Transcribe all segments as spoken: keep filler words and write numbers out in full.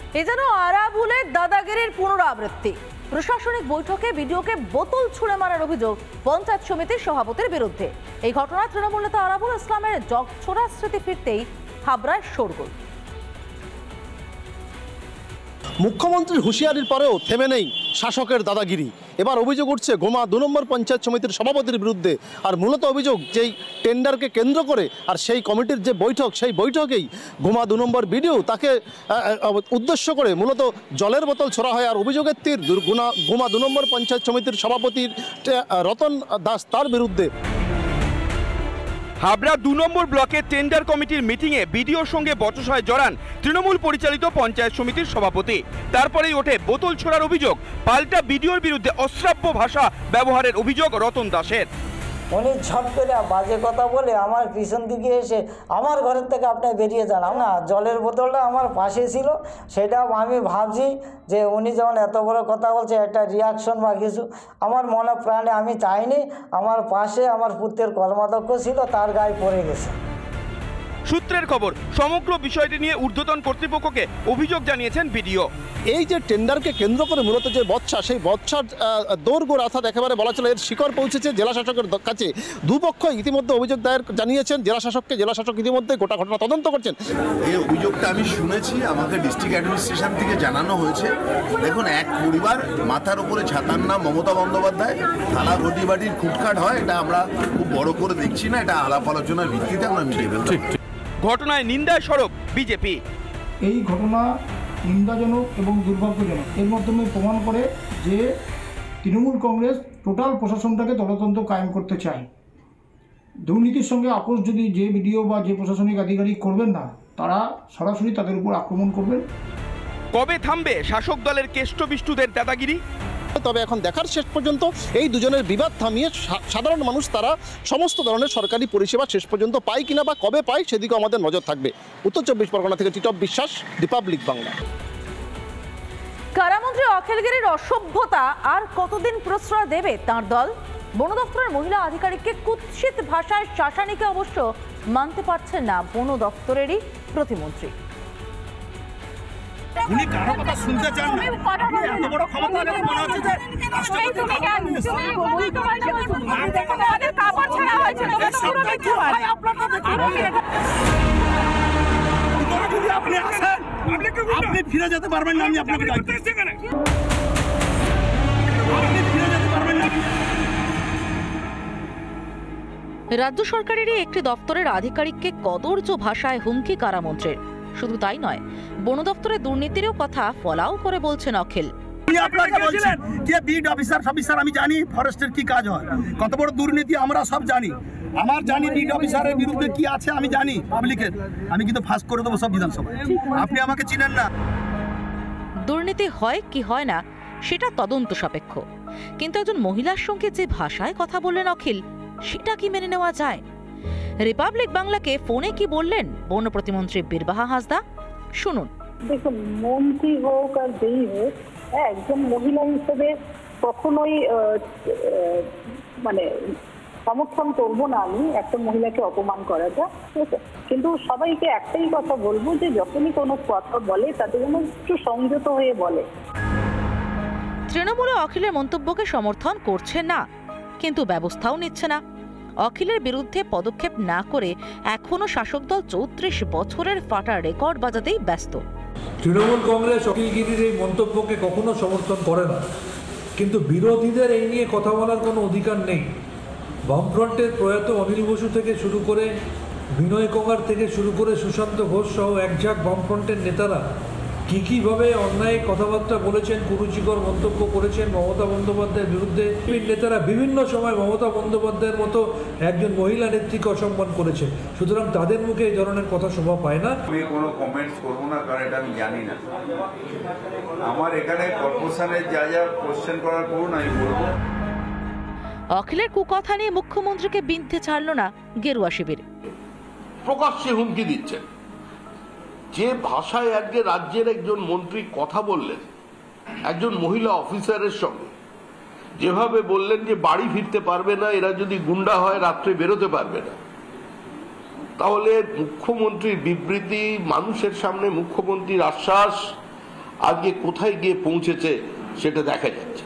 এ যেন আরাবুলের দাদাগিরির পুনরাবৃত্তি। প্রশাসনিক বৈঠকে ভিডিওকে বোতল ছুঁড়ে মারার অভিযোগ পঞ্চায়েত সমিতির সভাপতির বিরুদ্ধে। এই ঘটনায় তৃণমূল নেতা আরাবুল ইসলামের জগছোড়া স্মৃতি ফিরতেই হাবড়ায় শোরগোল। মুখ্যমন্ত্রীর হুঁশিয়ারির পরেও থেমে নেই শাসকের দাদাগিরি। এবার অভিযোগ উঠছে গোমা দু নম্বর পঞ্চায়েত সমিতির সভাপতির বিরুদ্ধে। আর মূলত অভিযোগ যেই টেন্ডারকে কেন্দ্র করে আর সেই কমিটির যে বৈঠক, সেই বৈঠকেই গোমা দু নম্বর বিডিও তাকে উদ্দেশ্য করে মূলত জলের বোতল ছোড়া হয়। আর অভিযোগের তীর গোমা দু নম্বর পঞ্চায়েত সমিতির সভাপতির রতন দাস তার বিরুদ্ধে। হাবড়া দু নম্বর ব্লকের টেন্ডার কমিটির মিটিংয়ে বিডিওর সঙ্গে বচসায় জড়ান তৃণমূল পরিচালিত পঞ্চায়েত সমিতির সভাপতি। তারপরেই ওঠে বোতল ছোড়ার অভিযোগ। পাল্টা বিডিওর বিরুদ্ধে অশ্রাব্য ভাষা ব্যবহারের অভিযোগ রতন দাসের। উনি ঝট করে বাজে কথা বলে আমার পিছন দিকে এসে আমার ঘরের থেকে আপনি বেরিয়ে যান। না, জলের বোতলটা আমার পাশে ছিল, সেটা আমি ভাবছি যে উনি যখন এত বড় কথা বলছে একটা রিয়াকশন বা কিছু, আমার মনে প্রাণে আমি চাইনি। আমার পাশে আমার পুত্রের কর্মাধ্যক্ষ ছিল, তার গায়ে পড়ে গেছে। সূত্রের খবর, সমগ্র বিষয়টি নিয়ে ঊর্ধ্বতন কর্তৃপক্ষকে অভিযোগ জানিয়েছেন বিডিও। এই যে টেন্ডারকে কেন্দ্র করে মূলত যে বৎসা, সেই বৎসার দৌড়গোড় অর্থাৎ একেবারে বলা চলে এর শিকড় পৌঁছেছে জেলা শাসকের কাছে। দুপক্ষ ইতিমধ্যে অভিযোগ দায়ের জানিয়েছেন জেলা শাসককে। জেলা শাসক ইতিমধ্যে গোটা ঘটনা তদন্ত করছেন। এই অভিযোগটা আমি শুনেছি, আমাকে ডিস্ট্রিক্ট অ্যাডমিনিস্ট্রেশন থেকে জানানো হয়েছে। দেখুন, এক পরিবার, মাথার উপরে ছাতার নাম মমতা বন্দ্যোপাধ্যায়, থালা ঘটি বাটির খুটখাট হয়, এটা আমরা খুব বড় করে দেখছি না, এটা আলাপ আলোচনার ভিত্তিতে আমরা মিটিয়ে ফেলব। ঘটনায় নিন্দায় সরব বিজেপি। এই ঘটনা নিন্দাজনক এবং দুর্ভাগ্যজনক। এর মাধ্যমে প্রমাণ করে যে তৃণমূল কংগ্রেস টোটাল প্রশাসনটাকে তলতন্ত্র কায়েম করতে চায়। দুর্নীতির সঙ্গে আপোষ যদি যে বিডিও বা যে প্রশাসনিক আধিকারিক করবেন না, তারা সরাসরি তাদের উপর আক্রমণ করবেন। কবে থামবে শাসক দলের কেষ্টবিষ্টুদের দাদাগিরি? তবে এখন দেখার শেষ পর্যন্ত এই দুজনের বিবাদ থামিয়ে সাধারণ মানুষ তারা সমস্ত ধরনের সরকারি পরিষেবা শেষ পর্যন্ত পায় কিনা বা কবে পায় সেদিকে আমাদের নজর থাকবে। উত্তর চব্বিশ পরগনা থেকে টিটপ বিশ্বাস, রিপাবলিক বাংলা। কারামন্ত্রী অখিলগিরির অসভ্যতা আর কতদিন প্রশ্রয় দেবে তাঁর দল? বন দপ্তরের মহিলা আধিকারিককে কুৎসিত ভাষায় শাসানিকে অবশ্য মানতে পারছেন না বন দপ্তরেরই প্রতিমন্ত্রী। উনি কারো কথা শুনতে চান না। আপনি এত বড় ক্ষমতা দেখে মনে হচ্ছে যে আপনি আসেন, আপনি ফিরে যেতে পারবেন না। আমি আপনাকে আপনি ফিরে যেতে পারবেন না। রাজ্য সরকারেরই একটি দপ্তরের আধিকারিককে কদর্য ভাষায় হুমকি কারামন্ত্রীর। শুধু তাই নয়, বন দপ্তরের দুর্নীতিরও কথা ফলাও করে বলছেন অখিল। আমি আপনাকে বলছি যে বিড অফিসার অফিসার আমি জানি ফরেস্টের কি কাজ হয়, কত বড় দুর্নীতি আমরা সব জানি। আমার জানি বিড অফিসারের বিরুদ্ধে কি আছে আমি জানি পাবলিকের। আমি কিন্তু ফাঁস করে দেবো সব বিধানসভায়। আপনি আমাকে চিনেন না। দুর্নীতি হয় কি হয় না সেটা তদন্ত সাপেক্ষ, কিন্তু একজন মহিলার সঙ্গে যে ভাষায় কথা বললেন অখিল, সেটা কি মেনে নেওয়া যায়? রিপাবলিক বাংলাকে ফোনে কি বললেন বন প্রতিমন্ত্রী বীরবাহা হাঁসদা, শুনুন। দেখুন, মন্ত্রী হোক আর যেই হোক, একজন মহিলা হিসেবে কখনোই মানে সমর্থন করবো না আমি একটা মহিলাকে অপমান করাটা, ঠিক আছে? কিন্তু সবাইকে একটাই কথা বলবো যে যখনই কোনো কথা বলে তাতে যেন একটু সংযত হয়ে বলে। তৃণমূল অখিলের মন্তব্যকে সমর্থন করছে না, কিন্তু ব্যবস্থাও নিচ্ছে না। অখিলের বিরুদ্ধে পদক্ষেপ না করে এখনো শাসক দল চৌত্রিশ বছরের ফাটা রেকর্ড বাজাতেই ব্যস্ত। তৃণমূল কংগ্রেস অখিলগিরির এই মন্তব্যকে কখনো সমর্থন করে না, কিন্তু বিরোধীদের এই নিয়ে কথা বলার কোনো অধিকার নেই। বামফ্রন্টের প্রয়াত অনিল বসু থেকে শুরু করে বিনয় কঙ্গার থেকে শুরু করে সুশান্ত ঘোষ সহ একঝাঁক বামফ্রন্টের নেতারা কী কীভাবে অন্যায় কথাবার্তা বলেছেন, কুরুচিকর মন্তব্য করেছেন মমতা বন্দ্যোপাধ্যায়ের বিরুদ্ধে। নেতারা বিভিন্ন সময় মমতা বন্দ্যোপাধ্যায়ের মতো একজন মহিলা নেত্রীকে অসম্মান করেছেন। সুতরাং তাদের মুখে এই ধরনের কথা শোভা পায় না। আমি কোনো কমেন্টস করবো না, কারণ এটা আমি জানি না। আমার এখানে কর্পোরেশনের যা যা কোশ্চেন করার করুন আমি বলবো। অখিলের কুকথা নিয়ে মুখ্যমন্ত্রীকে বিনতে ছাড়ল না গেরুয়া শিবির। প্রকাশ্যে হুমকি দিচ্ছেন। যে ভাষায় আজকে রাজ্যের একজন মন্ত্রী কথা বললেন একজন মহিলা অফিসারের সঙ্গে, যেভাবে বললেন যে বাড়ি ফিরতে পারবে না, এরা যদি গুন্ডা হয় রাত্রে বেরোতে পারবে না, তাহলে মুখ্যমন্ত্রীর বিবৃতি, মানুষের সামনে মুখ্যমন্ত্রীর আশ্বাস আজকে কোথায় গিয়ে পৌঁছেছে সেটা দেখা যাচ্ছে।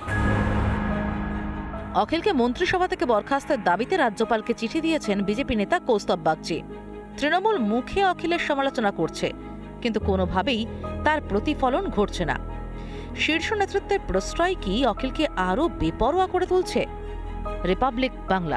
অখিলকে মন্ত্রিসভা থেকে বরখাস্তের দাবিতে রাজ্যপালকে চিঠি দিয়েছেন বিজেপি নেতা কৌস্তব বাগচি। তৃণমূল মুখে অখিলের সমালোচনা করছে, কিন্তু কোনোভাবেই তার প্রতিফলন ঘটছে না। শীর্ষ নেতৃত্বের প্রশ্রয় কি অখিলকে আরো বেপরোয়া করে তুলছে? রিপাবলিক বাংলা।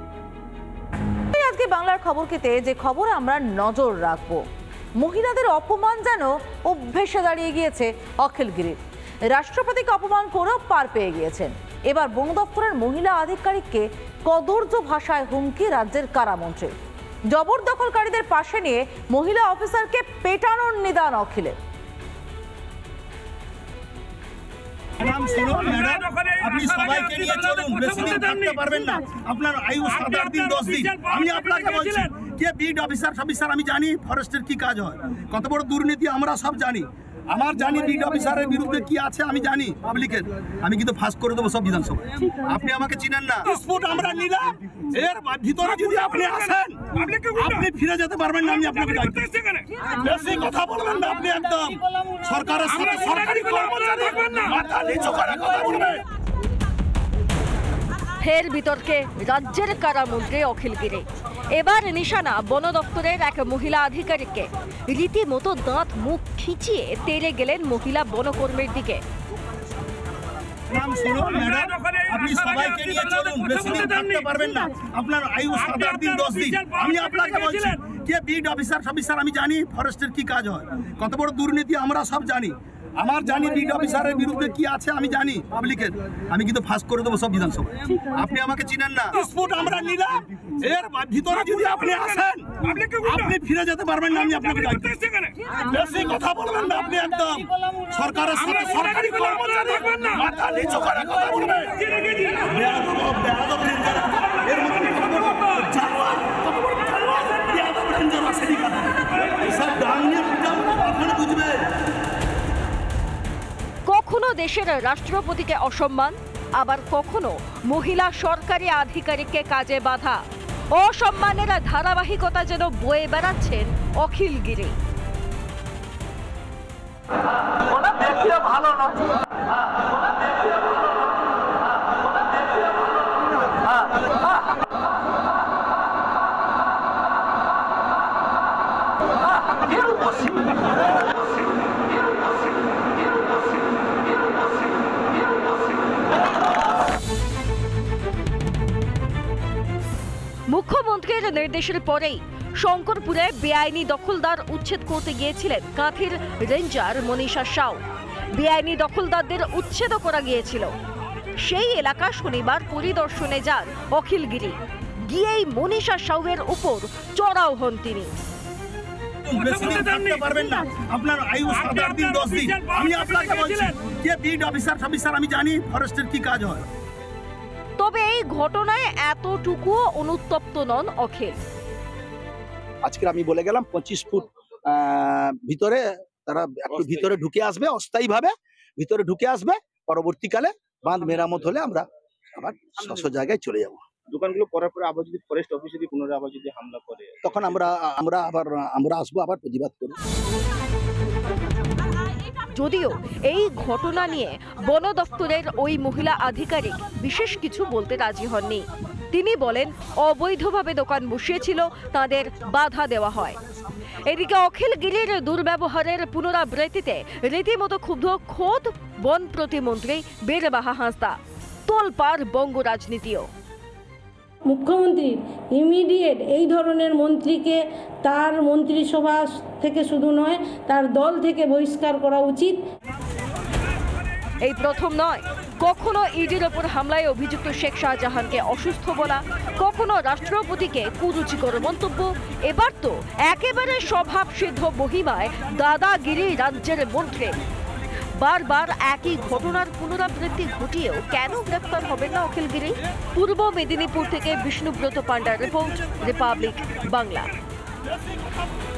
আজকে বাংলার খবরকেতে যে খবর আমরা নজর রাখবো, মহিলাদের অপমান যেন অভ্যেসে দাঁড়িয়ে গিয়েছে অখিল গিরির। রাষ্ট্রপতিকে অপমান করেও পার পেয়ে গিয়েছেন। এবার বন দপ্তরের মহিলা আধিকারিককে কদর্য ভাষায় হুমকি রাজ্যের কারামন্ত্রী। জবরদখলকারীদের পাশে নিয়ে মহিলা অফিসারকে পেটানোর নিদান অখিলের। আপনি সবাইকে নিয়ে চলুন, বেশি দিন থাকতে পারবেন না, আপনার আয়ু সাত আট দিন দশ দিন। আমি আপনাকে বলছি যে বিড অফিসার অফিসার আমি জানি ফরেস্টের কি কাজ হয়, কত বড় দুর্নীতি আমরা সব জানি। আমার জানি বিড অফিসারের বিরুদ্ধে কি আছে আমি জানি পাবলিকের, আমি কিন্তু ফাঁস করে দেবো সব বিধানসভা। আপনি আমাকে চিনেন না, স্পোর্ট আমরা নিলাম, এর ভিতরে যদি আপনি আসেন আপনি ফিরে যেতে পারবেন না। আমি আপনাকে বেশি কথা বলবেন না, আপনি একদম সরকারের সাথে সরকারি কর্মচারী মাথা নিচু করে কথা বলবেন। ফের বিতর্কে রাজ্যের কারামন্ত্রী অখিল গিরি। এবার নিশানা বন দপ্তরের এক মহিলা আধিকারিককে। রীতিমতো দাঁত মুখ খিচিয়ে তেড়ে গেলেন মহিলা বনকর্মীর দিকে। আপনি সবাইকে নিয়ে চলুন, বেশি দিন থাকতে পারবেন না, আপনার আয়ু সাত আট দিন দশ দিন। আমি আপনাকে বলছি যে বিড অফিসার অফিসার আমি জানি ফরেস্টের কি কাজ হয়, কত বড় দুর্নীতি আমরা সব জানি। আমার জানি বিড অফিসারের বিরুদ্ধে কি আছে আমি জানি পাবলিকের, আমি কিন্তু ফাঁস করে দেবো সব বিধানসভা। আপনি আমাকে চিনেন না, স্পোর্ট আমরা নিলাম, এর ভিতরে যদি আপনি আসেন আপনি ফিরে যেতে পারবেন না। আমি আপনাকে বেশি কথা বলবেন না, আপনি একদম সরকারের সাথে সরকারি কর্মচারী মাথা নিচু করে কথা বলবেন। এর মধ্যে জানোয়ার কত বড় জানোয়ার বেয়াদব রেঞ্জার আছে দিকা সব ডাঙ্গিয়ে পিটাবো তখন বুঝবে। কখনো দেশের রাষ্ট্রপতিকে অসম্মান, আবার কখনো মহিলা সরকারি আধিকারিককে কাজে বাধা। অসম্মানের ধারাবাহিকতা যেন বয়ে বেড়াচ্ছেন অখিল গিরি। মুখ্যমন্ত্রীর নির্দেশের পরেই শঙ্করপুরে বেআইনি দখলদার উচ্ছেদ করতে গিয়েছিলেন কাঁথির রেঞ্জার মনীষা সাউ। বেআইনি দখলদারদের উচ্ছেদ করা গিয়েছিল। সেই এলাকা শনিবার পরিদর্শনে যান অখিল গিরি। গিয়েই মনীষা সাউয়ের উপর চড়াও হন তিনি। বেশি দিন থাকতে পারবেন না, আপনার আয়ু সাত আট দিন দশ দিন। আমি আপনাকে বলছি যে বিড অফিসার অফিসার আমি জানি ফরেস্টের কি কাজ হয়। তবে এই ঘটনায় এতটুকু অনুতপ্ত নন অখিল। আজকে আমি বলে গেলাম পঁচিশ ফুট ভিতরে তারা একটু ভিতরে ঢুকে আসবে, অস্থায়ীভাবে ভিতরে ঢুকে আসবে। পরবর্তীকালে বাঁধ মেরামত হলে আমরা আবার স্বস্ব জায়গায় চলে যাব। দোকানগুলো করার পরে আবার যদি ফরেস্ট অফিস যদি পুনরায় আবার যদি হামলা করে তখন আমরা আমরা আবার আমরা আসবো, আবার প্রতিবাদ করব। যদিও এই ঘটনা নিয়ে বন দপ্তরের ওই মহিলা আধিকারিক বিশেষ কিছু বলতে রাজি হননি। তিনি বলেন অবৈধভাবে দোকান বসিয়েছিল, তাদের বাধা দেওয়া হয়। এদিকে অখিল গিরির দুর্ব্যবহারের পুনরাবৃত্তিতে রীতিমতো ক্ষুব্ধ খোদ বন প্রতিমন্ত্রী বীরবাহা হাঁসদা। তোলপাড় বঙ্গ রাজনীতিও। মুখ্যমন্ত্রীর ইমিডিয়েট এই ধরনের মন্ত্রীকে তার মন্ত্রিসভা থেকে শুধু নয় তার দল থেকে বহিষ্কার করা উচিত। এই প্রথম নয়, কখনো ইডির ওপর হামলায় অভিযুক্ত শেখ শাহজাহানকে অসুস্থ বলা, কখনো রাষ্ট্রপতিকে কুরুচিকর মন্তব্য, এবার তো একেবারে স্বভাব সিদ্ধ মহিমায় দাদাগিরি রাজ্যের মন্ত্রী। বারবার একই ঘটনার পুনরাবৃত্তি ঘটিয়েও কেন গ্রেফতার হবেন না অখিল গিরি? পূর্ব মেদিনীপুর থেকে বিষ্ণুব্রত পান্ডার রিপোর্ট, রিপাবলিক বাংলা।